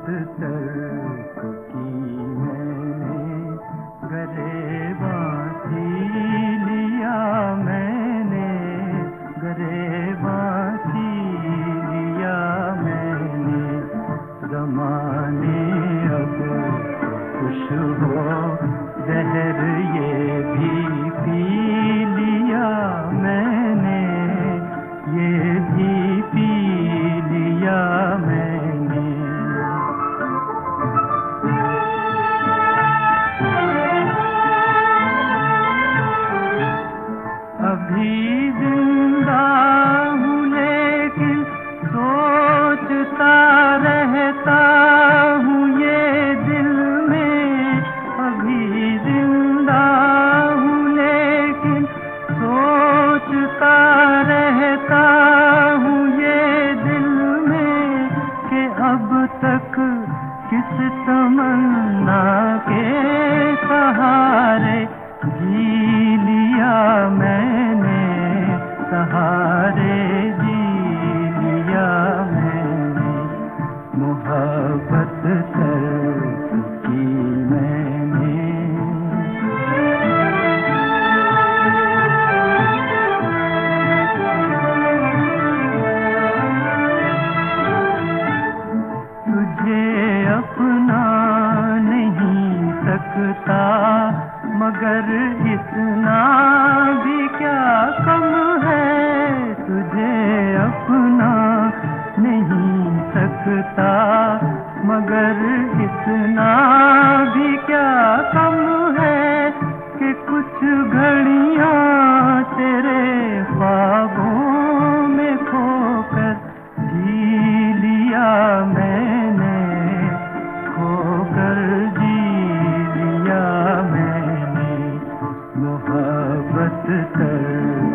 तर्क की मैंने, गरेबां लिया मैंने, गरेबां लिया मैंने। ज़माने अब खुश हो ज़हर ये भी पी लिया मैंने, ये भी पी लिया मैंने। अभी जिंदा हूँ लेकिन सोचता रहता हूँ ये दिल में। अभी जिंदा हूँ लेकिन सोचता रहता हूँ ये दिल में कि अब तक किस तमन्ना के सहारे जी लिया मैंने, सहारे जी लिया मैंने। मोहब्बत की मैंने। तुझे अपना नहीं सकता मगर इतना भी क्या कम है। तुझे अपना नहीं सकता मगर इतना भी क्या कम है कि कुछ घड़ियां तेरे ख्वाबों में खोकर जी लिया मैंने, खोकर जी लिया मैंने। मोहब्बत कर